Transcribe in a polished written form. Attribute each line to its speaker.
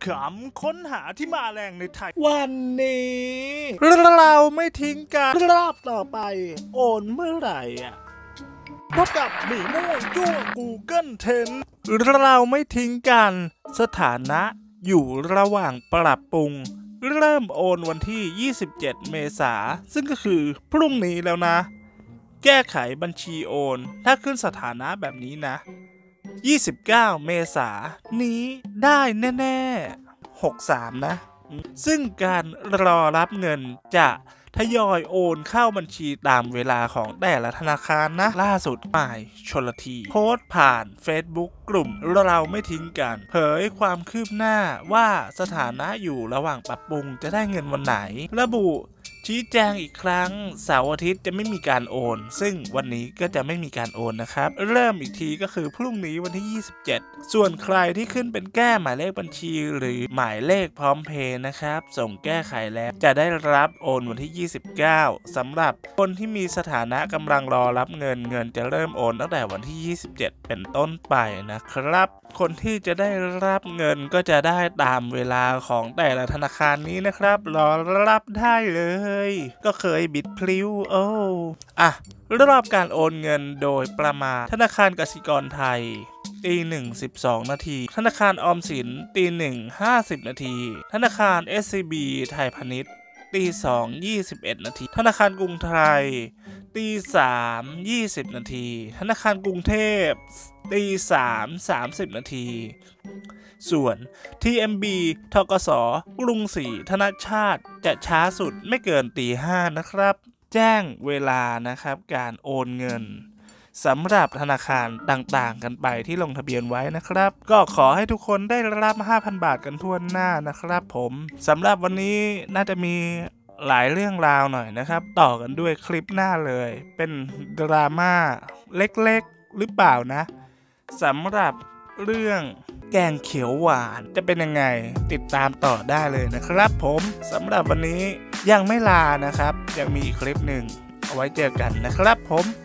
Speaker 1: ขำค้นหาที่มาแรงในไทย
Speaker 2: วันนี้
Speaker 1: เราไม่ทิ้งกัน
Speaker 2: รอบต่อไปโอนเมื่อไหร่
Speaker 1: พบกับหมีโม่ยั่ว Google Trend เราไม่ทิ้งกันสถานะอยู่ระหว่างปรับปรุงเริ่มโอนวันที่27เมษายนซึ่งก็คือพรุ่งนี้แล้วนะแก้ไขบัญชีโอนถ้าขึ้นสถานะแบบนี้นะ29เมษายนนี้ได้แน่ๆ63นะซึ่งการรอรับเงินจะทยอยโอนเข้าบัญชีตามเวลาของแต่ละธนาคารนะล่าสุดหมายชลทีโพสต์ผ่าน Facebook กลุ่มเราไม่ทิ้งกันเผยความคืบหน้าว่าสถานะอยู่ระหว่างปรับปรุงจะได้เงินวันไหนระบุชี้แจงอีกครั้งเสาร์อาทิตย์จะไม่มีการโอนซึ่งวันนี้ก็จะไม่มีการโอนนะครับเริ่มอีกทีก็คือพรุ่งนี้วันที่27ส่วนใครที่ขึ้นเป็นแก้หมายเลขบัญชีหรือหมายเลขพร้อมเพย์นะครับส่งแก้ไขแล้วจะได้รับโอนวันที่29สำหรับคนที่มีสถานะกำลังรอรับเงินจะเริ่มโอนตั้งแต่วันที่27เป็นต้นไปนะครับคนที่จะได้รับเงินก็จะได้ตามเวลาของแต่ละธนาคารนี้นะครับรอรับได้เลยก็เคยบิดพลิ้วรอบการโอนเงินโดยประมาณธนาคารกสิกรไทยตี1:12 นาทีธนาคารออมสินตี1:50 นาทีธนาคาร SCB ไทยพาณิชย์ตี2:21 นาทีธนาคารกรุงไทยตี3:20 นาทีธนาคารกรุงเทพตี3:30 นาทีส่วน TMB ธกส.กรุงศรีธนชาติจะช้าสุดไม่เกินตี 5นะครับแจ้งเวลานะครับการโอนเงินสำหรับธนาคารต่างๆกันไปที่ลงทะเบียนไว้นะครับก็ขอให้ทุกคนได้รับ 5,000 บาทกันทั่วหน้านะครับผมสำหรับวันนี้น่าจะมีหลายเรื่องราวหน่อยนะครับต่อกันด้วยคลิปหน้าเลยเป็นดราม่าเล็กๆหรือเปล่านะสำหรับเรื่องแกงเขียวหวานจะเป็นยังไงติดตามต่อได้เลยนะครับผมสำหรับวันนี้ยังไม่ลานะครับยังมีอีกคลิปหนึ่งเอาไว้เจอกันนะครับผม